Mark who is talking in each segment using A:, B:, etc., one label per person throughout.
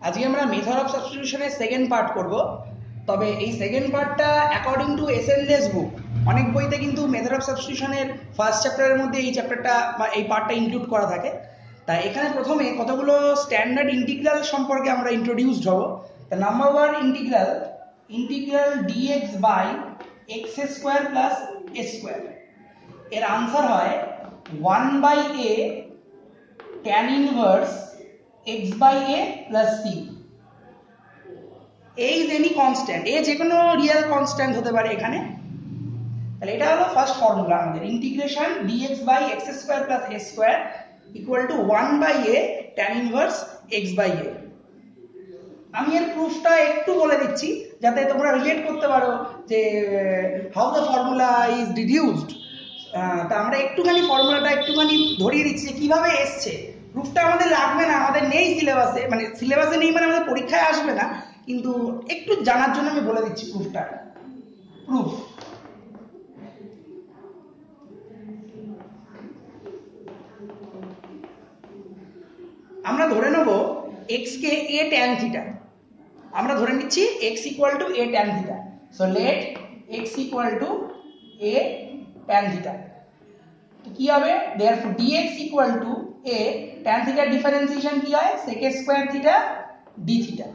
A: আজকে আমরা method of সাবস্টিটিউশনের সেকেন্ড পার্ট করব। তবে এই সেকেন্ড পার্টটা অ্যাকর্ডিং টু SN Dey's বুক অনেক বইতে কিন্তু মেথড অফ সাবস্টিটিউশনের ফার্স্ট চ্যাপ্টারের মধ্যে এই চ্যাপ্টারটা বা এই পার্টটা ইনক্লুড করা থাকে। তাই এখানে প্রথমে কতগুলো স্ট্যান্ডার্ড ইন্টিগ্রাল সম্পর্কে আমরা ইন্ট্রোডিউসড হব। তা number one integral dx by x square plus a square, এর আনসার হয় 1/a tan inverse x by a plus c। a is any constant, a যে কোনো রিয়েল কনস্ট্যান্ট হতে পারে এখানে। তাহলে এটা হলো ফার্স্ট ফর্মুলা আমাদের, integration dx by x square plus a square equal to 1/a tan inverse x by a। আমি এর প্রুফটা একটু বলে দিচ্ছি যাতে তোমরা রিলেট করতে পারো যে how the formula is deduced. তা আমরা একটুখানি ফর্মুলাটা একটুখানি ধরিয়ে দিচ্ছি যে কিভাবে এসছে। প্রুফটা আমাদের লাগবে না, আমাদের নেই সিলেবাসে, মানে সিলেবাসে নেই মানে আমাদের পরীক্ষায় আসবে না, কিন্তু একটু জানার জন্য আমি বলে দিচ্ছি প্রুফটা। প্রুফ আমরা ধরে নেব x কে a tan থিটা, আমরা ধরে নিচ্ছি x equal to a tan theta. So let x equal to a tan theta. তো কি হবে, therefore dx equal to a tan থিটার ডিফারেন্সিয়েশন কি হয়, sec square theta d theta.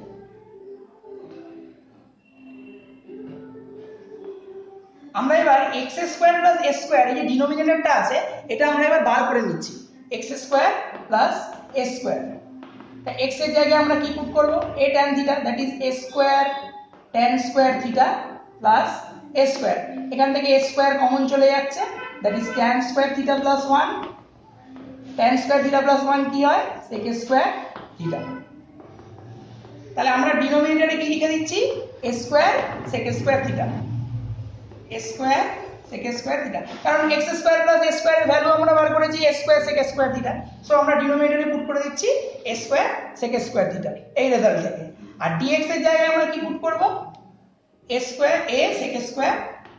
A: আমরা এবার x square plus a square, এই যে ডিনোমিনেটরটা আছে এটা আমরা এবার বার করে নিচ্ছি, x square plus a square. তা x এর জায়গায় আমরা কি পুট করব, a tan theta, that is a square tan square theta plus a square. এখান থেকে a স্কয়ার কমন চলে যাচ্ছে, that is tan square theta plus 1। tan square theta plus 1 কি হয়, sec স্কয়ার থিটা। তাহলে আমরা ডিনোমিনেটরে কি লিখে দিচ্ছি, a square sec square theta, a square sec square theta. কারণ x square plus a square এর ভ্যালু আমরা বার করেছি a square sec square theta. So আমরা ডিনোমিনেটরে পুট করে দিচ্ছি a square sec square theta এই রেজাল্ট থেকে। আর dx এর জায়গায় আমরা কি পুট করব, a square a sec square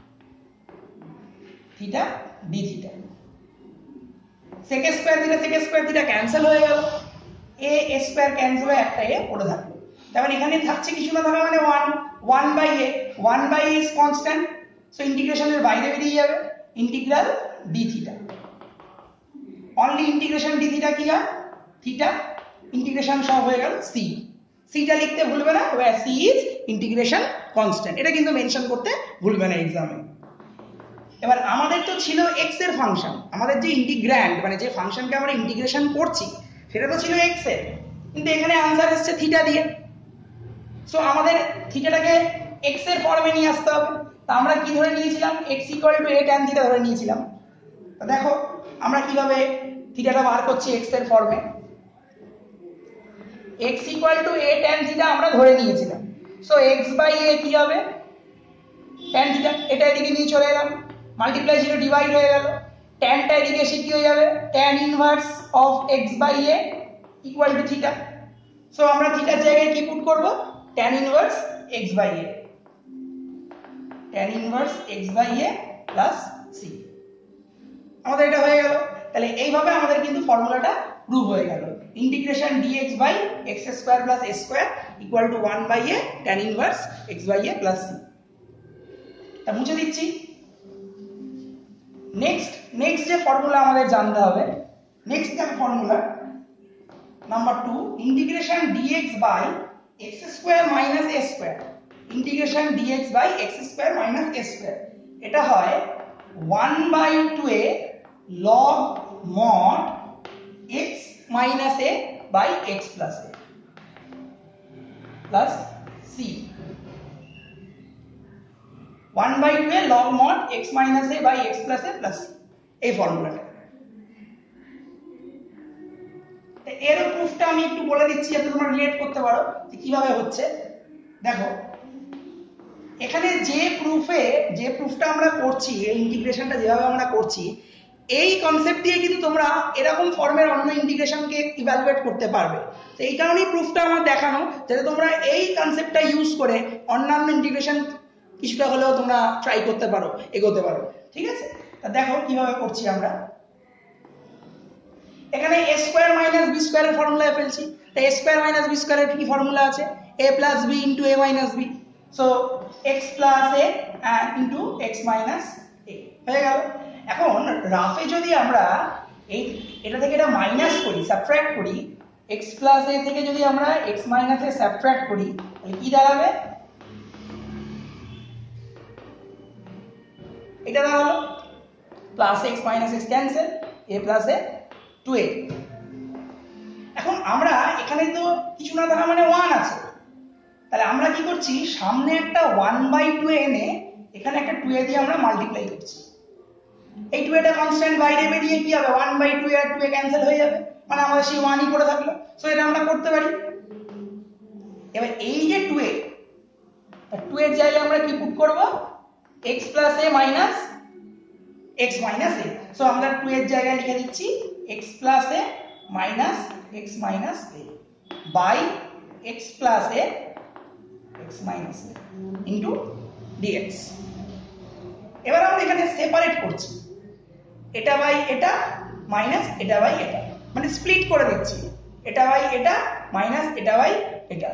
A: theta d theta. sec square theta cancel হয়ে গেল, a স্কয়ার ক্যান্সেল হয়ে একটা a পড়ে থাকলো। তার মানে এখানে থাকছে কিছু না থাকা মানে 1/a, 1/a is constant. So ইন্টিগ্রেশনের বাইরে বেরিয়ে যাবে, integral d theta. Only integration d theta কি হয়, থিটা, ইন্টিগ্রেশন সব হয়ে গেল c। cটা লিখতে ভুলবে না, where c is integration constant, এটা কিন্তু মেনশন করতে ভুলবে না এক্সামে। এবার আমাদের তো ছিল x এর ফাংশন, আমাদের যে ইন্টিগ্র্যান্ড মানে যে ফাংশনকে আমরা ইন্টিগ্রেশন করছি সেটা তো ছিল x এর, কিন্তু এখানে আনসার এসেছে থিটা দিয়ে। সো আমাদের থিটাটাকে x এর ফর্মে নিয়ে আসতে হবে। তা আমরা কি ধরে নিয়েছিলাম, x equal to a tan theta ধরে নিয়েছিলাম। তো দেখো আমরা কিভাবে থিটাটা বার করছি x এর ফর্মে। x equal to a tan theta আমরা ধরে নিয়েছিলাম। সো x বাই a কি হবে, tan থিটা, এটা এদিকে নিয়ে চলে এলাম, মাল্টিপ্লাই ছিল ডিভাইড হয়ে গেল, tanটা এদিকে এসে কি হয়ে যাবে, tan inverse of x by a equal to theta. So আমরা থিটার জায়গায় কি পুট করব, tan inverse x by a, tan inverse x by a plus c। আমাদের এটা হয়ে গেল। তাহলে এইভাবে আমাদের কিন্তু ফর্মুলাটা প্রুভ হয়ে গেল, integration dx by x square plus a square equal to 1/a tan inverse x by a plus c। তা মুছে দিচ্ছি। নেক্সট যে ফর্মুলা আমাদের জানতে হবে, নেক্সট যে formula number 2, integration dx by x square minus a square, integration dx by x square minus a square, এটা হয় 1/2a log mod x minus a by x plus a plus c। 1/2a log mod x minus a by x plus a plus c, এই ফর্মুলাটা। এর প্রুফটা আমি একটু বলে দিচ্ছি যাতে তোমরা রিলেট করতে পারো যে কিভাবে হচ্ছে। দেখো এখানে যে প্রুফটা আমরা করছি, এই ইন্টিগ্রেশনটা যেভাবে আমরা করছি, এই কনসেপ্ট দিয়ে কিন্তু তোমরা এরকম ফর্মের অন্য ইন্টিগ্রেশনকে ইভ্যালুয়েট করতে পারবে। তো এই কারণেই প্রুফটা আমার দেখানো, যাতে তোমরা এই কনসেপ্টটা ইউজ করে অন্যান্য ইন্টিগ্রেশন কিছুটা হলেও তোমরা ট্রাই করতে পারো, এগোতে পারো। ঠিক আছে, তা দেখো কিভাবে করছি আমরা। এখানে a স্কয়ার মাইনাস b স্কয়ারের ফর্মুলায় ফেলছি। তাই a স্কয়ার মাইনাস b স্কয়ারের কি ফর্মুলা আছে a plus b into a minus b so x plus a into x minus a হয়ে গেল এখন রাফে যদি আমরা এই এটা থেকে এটা মাইনাস করি সাবট্রাক্ট করি x প্লাস a থেকে যদি আমরা x মাইনাস a সাবট্রাক্ট করি তাহলে কি দাঁড়াবে এটা দাঁড়ালো plus x minus x cancel a plus a 2a এখন আমরা এখানে তো কিছু না থাকা মানে 1 আছে তাহলে আমরা কি করছি সামনে একটা 1/2 এনে এখানে একটা 2a দিয়ে আমরা মাল্টিপ্লাই করছি এই 2a টা কনস্ট্যান্ট বাইরে বেরিয়ে কি হবে 1/2 আর 2a ক্যান্সেল হয়ে যাবে মানে আমাদের সেই 1ই পড়ে থাকলো সো এটা আমরা করতে পারি এবার এই যে 2a এর জায়গায় আমরা কি পুট করব x plus a minus x minus a so আমরা 2 এর জায়গায় লিখে দিচ্ছি x plus a minus x minus a by x plus a x minus a into dx এবার আমরা এখানে সেপারেট করছি এটা বাই এটা মাইনাস এটা বাই এটা মানে স্প্লিট করে দিচ্ছি এটা বাই এটা মাইনাস এটা বাই এটা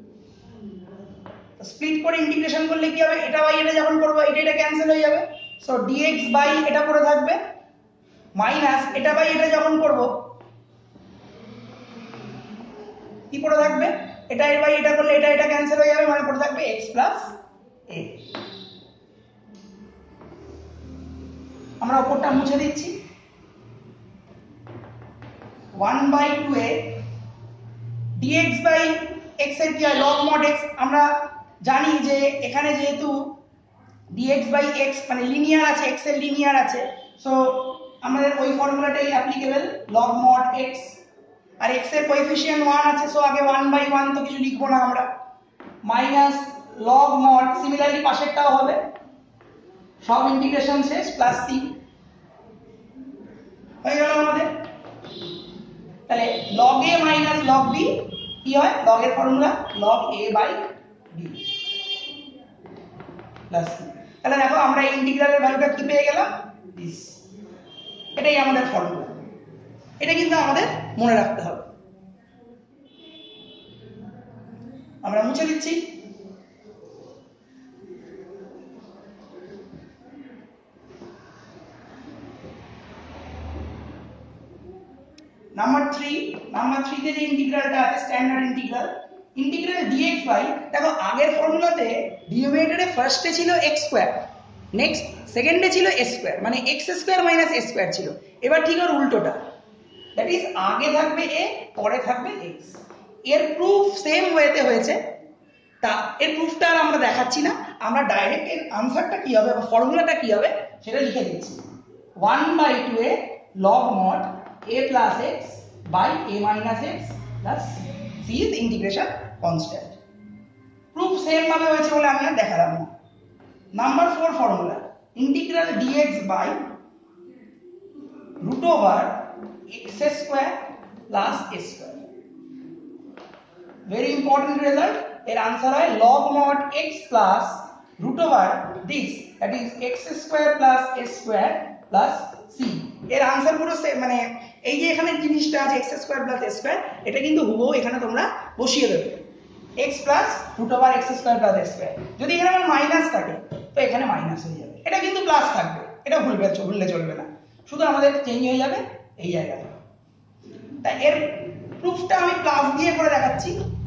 A: স্প্লিট করে ইন্টিগ্রেশন করলে কি হবে এটা বাই এটা যখন করব এটা ক্যান্সেল হয়ে যাবে সো dx বাই এটা পড়ে থাকবে মাইনাস এটা বাই এটা যখন করব কি পড়ে থাকবে এটা বাই এটা করলে এটা ক্যান্সেল হয়ে যাবে মানে পড়ে থাকবে x প্লাস a আমরা উপরটা মুছে দিচ্ছি 1/2a dx বাই x এর কি হয় log mod x আমরা জানি যে এখানে যেহেতু dx বাই x মানে লিনিয়ার আছে x এর লিনিয়ার আছে সো আমাদের ওই ফর্মুলাটাই অ্যাপ্লিকেবল log mod x আর x এর কোএফিশিয়েন্ট 1 আছে সো আগে 1/1 তো কিছু লিখবো না আমরা মাইনাস log mod সিমিলারলি পাশেরটাও হবে সব ইন্টিগ্রেশন শেষ প্লাস c হয়ে গেল আমাদের তাহলে log a minus log b কি হয় log এর formula log a by b plus c তাহলে দেখো আমরা এই ইন্টিগ্রালের ভ্যালুটা কি পেয়ে গেলাম দিস এটাই আমাদের ফর্মুলা এটা কিন্তু আমাদের মনে রাখতে হবে আমরা মুছে দিচ্ছি নাম্বার 3 তে যে ইন্টিগ্রালটা আছে স্ট্যান্ডার্ড ইন্টিগ্রাল dx বাই দেখো আগের ফর্মুলাতে ডিনোমিনেটরে ফার্স্টে ছিল x স্কয়ার নেক্সট সেকেন্ডে ছিল a স্কয়ার মানে x square minus a square ছিল এবার ঠিক ওর উল্টোটা দ্যাট ইজ আগে থাকবে a পরে থাকবে x এর প্রুফ সেম ওয়েতে হয়েছে তা এর প্রুফটা আর আমরা দেখাচ্ছি না আমরা ডাইরেক্ট এর আনসারটা কি হবে বা ফর্মুলাটা কি হবে সেটা লিখে দিচ্ছি 1/2a log mod a plus x by a minus x plus c is integration constant proof same ভাবে হয়েছে বলে আমি আর দেখালাম না number 4 formula integral dx by root over x square plus a square very important result এর answer হয় log mod x plus root over this that is x square plus a square plus c এর answer পুরো মানে এই যে এখানে জিনিসটা আছে x square plus a square এটা কিন্তু হুবহু এখানে তোমরা বসিয়ে দেবে x plus root over x square plus a square যদি এখানে আমার মাইনাস থাকে তো এখানে মাইনাস হয়ে যাবে এটা কিন্তু প্লাস থাকবে এটা ভুললে চলবে না শুধু আমাদের চেঞ্জ হয়ে যাবে এই জায়গাটা তাই এর প্রুফটা আমি প্লাস দিয়ে করে দেখাচ্ছি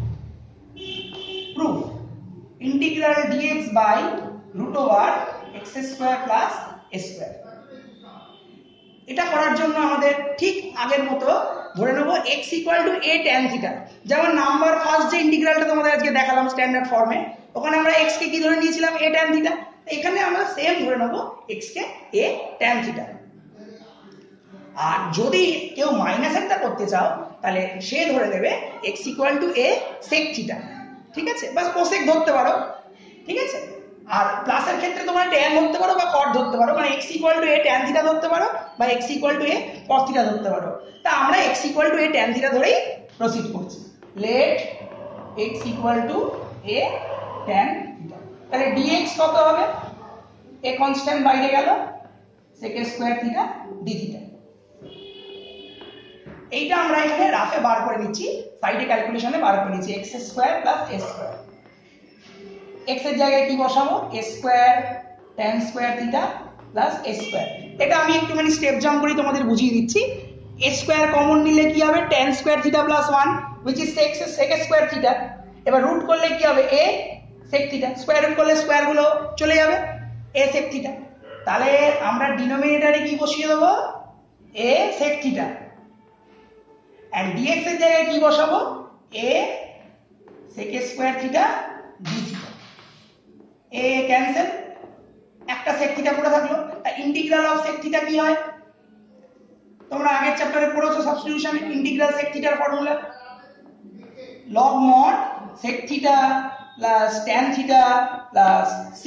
A: proof integral dx by root over x square plus a square এটা করার জন্য আমাদের ঠিক আগের মতো ধরে নেব x a tan থিটা যেমন নাম্বার ফার্স্ট যে ইন্টিগ্রালটা তোমাদের আজকে দেখালাম স্ট্যান্ডার্ড ফর্মে ওখানে আমরা x কে কি ধরে নিয়েছিলাম a tan থিটা এখানে আমরা সেম ধরে নেব x কে a tan থিটা আর যদি কেউ মাইনাস একটা করতে চাও তাহলে সে ধরে নেবে x a sec থিটা ঠিক আছে বাস কোসেক ধরতে পারো ঠিক আছে আর প্লাসের ক্ষেত্রে তোমরা tan ধরতে পারো বা cot ধরতে পারো মানে x a tan থিটা ধরতে পারো বা x a cos থিটা ধরতে পারো তা আমরা x a tan থিটা ধরেই প্রসিড করছি let x a tan theta তাহলে dx কত হবে a কনস্ট্যান্ট বাইরে গেল sec square theta d theta এইটা আমরা এখানে রাফে বার করে নিচ্ছি, সাইডে ক্যালকুলেশনে বার করে নিচ্ছি x square plus a square. x এর জায়গায় কি বসাবো, a square tan square theta plus a square. এটা আমি একটুখানি স্টেপ জাম্প করে তোমাদের বুঝিয়ে দিচ্ছি। a স্কয়ার কমন নিলে কি হবে, tan square theta plus 1 which is sec square theta. এবার রুট করলে কি হবে, a sec theta, square root করলে স্কয়ার গুলো চলে যাবে, a sec থিটা। তাহলে আমরা ডিনোমিনেটরে কি বসিয়ে দেবো, a sec theta, and dx এর জায়গায় কি বসাবো, a sec square theta d theta. a cancel, একটা sec থিটা পড়ে থাকলো। ইন্টিগ্রাল অফ sec থিটা কি হয়, তোমরা আগের চ্যাপ্টারে পড়েছো সাবস্টিটিউশনে, ইন্টিগ্রাল sec থিটার formula log mod sec theta plus tan theta plus c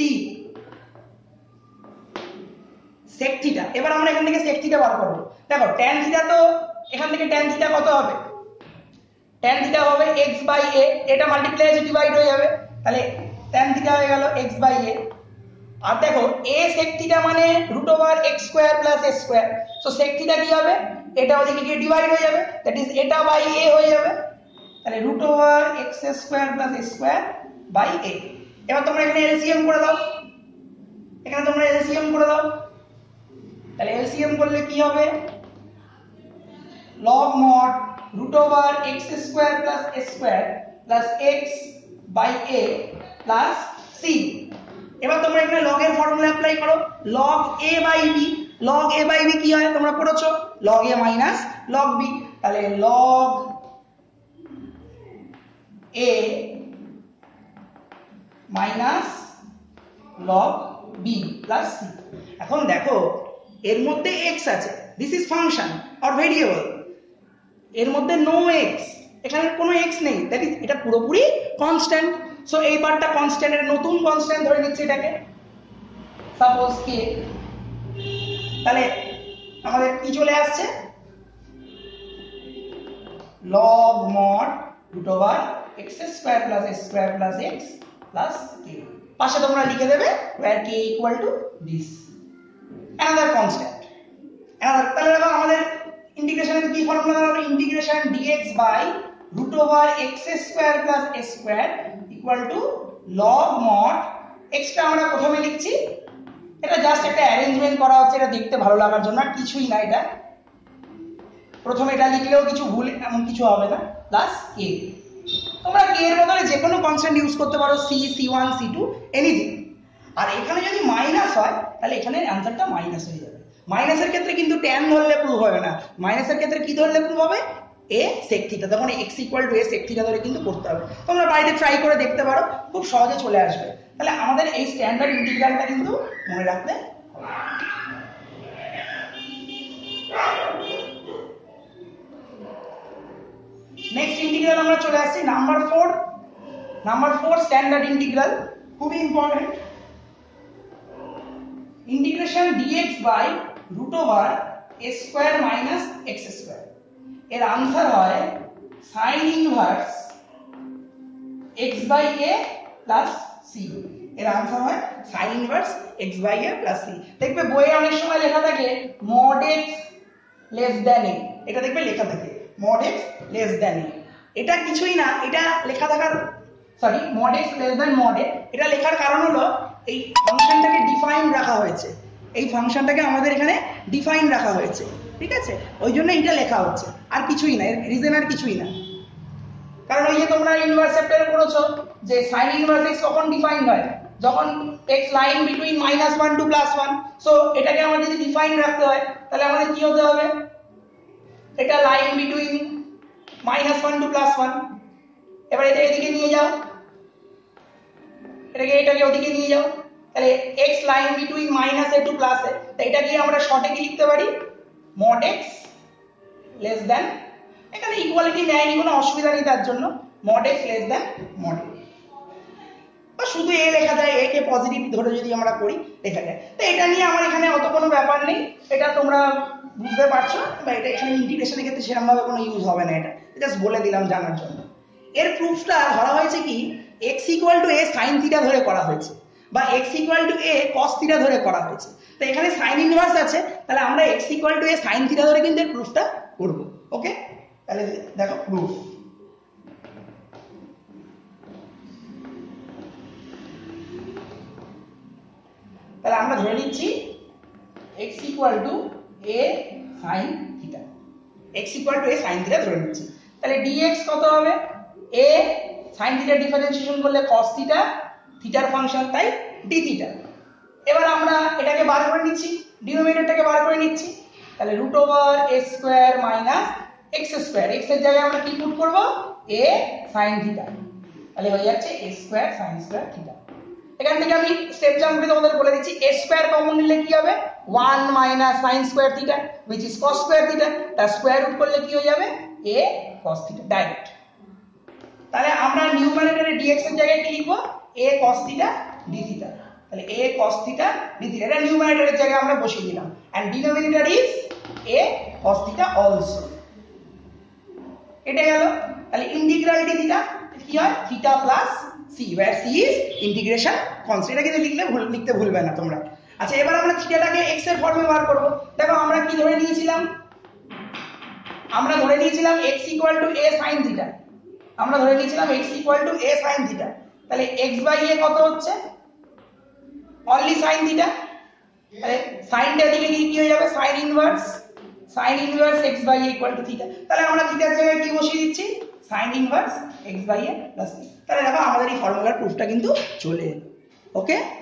A: sec theta. এবার আমরা এখান থেকে sec থিটা বার করব। দেখো tan থিটা, তো এখান থেকে tan থিটা কত হবে, tan থিটা হবে x বাই a, এটা মাল্টিপ্লাই আছে ডিভাইড হয়ে যাবে, তাহলে tan থিটা হয়ে গেল x বাই a। আর দেখো a sec থিটা মানে root over x square plus a square, so sec theta কি হবে, এটা ওদিকে গিয়ে ডিভাইড হয়ে যাবে, দ্যাট ইজ এটা বাই a হয়ে যাবে, তাহলে root over x square plus a square by a। এবার তোমরা এখানে এলসিএম করে দাও, এখানে তোমরা এলসিএম করে দাও, তাহলে এলসিএম করলে কি হবে, log mod root over x square plus a square plus x by a plus c। এবার তোমরা এখানে log এর ফর্মুলা অ্যাপ্লাই করো, log a by b, log a by b কি হয় তোমরা পড়েছো, log a minus log b, তাহলে log a minus log b plus c। এখন দেখো এর মধ্যে x আছে, this is function or variable, এর মধ্যে নো x, এখানে কোনো x নেই, দ্যাট ইজ এটা পুরোপুরি কনস্ট্যান্ট। সো এই পার্টটা কনস্ট্যান্ট, এর নতুন কনস্ট্যান্ট ধরে নিচ্ছি এটাকে, সাপোজ k। তাহলে আমাদের কি চলে আসছে, log mod root over x square plus a square plus x plus k। পাশে তোমরা লিখে দেবে where k equal to this, another constant, another। তাহলে দেখো আমাদের ইন্টিগ্রেশনের কি ফর্মুলা হবে, integration dx by root over x square plus a square equal to log mod x টা আমরা প্রথমে লিখছি, এটা জাস্ট একটা অ্যারেঞ্জমেন্ট করা হচ্ছে, এটা দেখতে ভালো লাগার জন্য, আর কিছুই না। এটা প্রথমে এটা লিখলেও কিছু ভুল এমন কিছু হবে না, প্লাস k। তোমরা k এর বদলে যে কোনো কনস্ট্যান্ট ইউজ করতে পারো, c, c1, c2, এনিথিং। আর এখানে যদি মাইনাস হয় তাহলে এখানে অ্যানসারটা মাইনাস হয়ে যাবে। মাইনাসের ক্ষেত্রে কিন্তু tan ধরলে প্রুভ হবে না, মাইনাসের ক্ষেত্রে কি ধরলে প্রুভ হবে, a sec থিটা, তখন x equal to a sec theta ধরে কিন্তু করতে হবে। তোমরা বাড়িতে ট্রাই করে দেখতে পারো, খুব সহজে চলে আসবে। তাহলে আমাদের এই স্ট্যান্ডার্ড ইন্টিগ্রালটা কিন্তু মনে রাখতে হবে। নেক্সট ইন্টিগ্রাল আমরা চলে আসছি নাম্বার 4, নাম্বার 4 স্ট্যান্ডার্ড ইন্টিগ্রাল, খুবই important. Integration dx by root over a square minus x square. এর आंसर হয় sin inverse x by a plus c। এর आंसर হয় sin inverse x by a plus c। দেখবে বইয়ে অনেক সময় লেখা থাকে mod x less than a, এটা দেখবে লেখা থাকে mod x less than a। এটা কিছুই না, এটা লেখা থাকার sorry mod x less than mod a, এটা লেখার কারণ হলো এই ফাংশনটাকে ডিফাইন রাখা হয়েছে, এই ফাংশনটাকে আমাদের এখানে ডিফাইন রাখা হয়েছে, ঠিক আছে, ওই জন্য এটা লেখা হচ্ছে, আর কিছুই না, এর রিজন আর কিছুই না। কারণ ওই যে তোমরা ইনভার্স চ্যাপ্টারে পড়েছো যে sin ইনভার্স x কখন ডিফাইন হয়, যখন x lies between -1 to +1। So এটাকে আমাদের যদি ডিফাইন রাখতে হয় তাহলে আমাদের কি হতে হবে, এটা লাইন বিটুইন -1 টু +1। এবার এটা এদিকে নিয়ে যাও, এটাকে ওদিকে নিয়ে যাও, তাহলে x lies between -a to +a। তো এটা কি আমরা শর্টে কি লিখতে পারি, mod x লেস দ্যান, এখানে ইকুয়ালিটি নেয়নি, কোনো অসুবিধা নেই তার জন্য, mod x less than mod a। বা শুধু a লেখা যায়, a কে পজিটিভ ধরে যদি আমরা করি লেখা যায়। তো এটা নিয়ে আমার এখানে অত কোনো ব্যাপার নেই, এটা তোমরা বুঝতে পারছো, বা এটা এখানে ইন্টিগ্রেশনের ক্ষেত্রে সেরকম ভাবে কোনো ইউজ হবে না, এটা জাস্ট বলে দিলাম জানার জন্য। এর প্রুফটা ধরা হয়েছে কি, x equal to a sin theta ধরে করা হয়েছে, বা x equal to a cos theta ধরে করা হয়েছে। তো এখানে sin ইনভার্স আছে, তাহলে আমরা x equal to a sin theta ধরে কিন্তু এর প্রুফটা করব। ওকে। তাহলে দেখো প্রুফ। তাহলে আমরা ধরে নিচ্ছি x equal to a sin theta, x equal to a sin theta ধরে নিচ্ছি। তাহলে dx কত হবে? a sin থিটা ডিফারেন্সিয়েশন করলে cos থিটা, থিটার ফাংশন তাই d থিটা। এবার আমরা এটাকে বার করে নিচ্ছি, ডিনোমিনেটরটাকে বার করে নিচ্ছি। তাহলে root over a square minus x square, x এর জায়গায় আমরা কি পুট করব? a sin থিটা, তাহলে হয়ে যাচ্ছে a square sin square theta. এখান থেকে আমি স্টেপ জাম্পে তোমাদের বলে দিচ্ছি a স্কয়ার কমন নিলে কি হবে? 1 minus sin square theta which is cos square theta, তার স্কয়ার রুট করলে কি হয়ে যাবে? a cos theta direct. তাহলে আমরা নিউমারেটরে dx এর জায়গায় কি লিখব? a cos theta d theta, তাহলে a cos theta d theta এটা নিউমারেটরের জায়গায় আমরা বসিয়ে দিলাম and denominator is a cos theta also। এটা গেল। তাহলে ইন্টিগ্রাল d থিটা কি হয়? Theta plus c where c is integration constant, এটা কিন্তু লিখতে ভুলবে না তোমরা। আচ্ছা এবার আমরা থিটাটাকে x এর ফর্মে বার করব। দেখো আমরা কি ধরে নিয়েছিলাম? আমরা ধরে নিয়েছিলাম x equal to a sin theta, আমরা ধরে নিয়েছিলাম x equal to a sin theta. তাহলে x বাই a কত হচ্ছে? অনলি sin থিটা, তাহলে সাইনটা দিকে কি হয়ে যাবে? sin inverse x by a equal to theta. তাহলে আমরা থিটার জায়গায় কি বসিয়ে দিচ্ছি? sin inverse x by a plus. তাহলে দেখো আমাদের এই ফর্মুলার প্রুফটা কিন্তু চলে এলো। ওকে।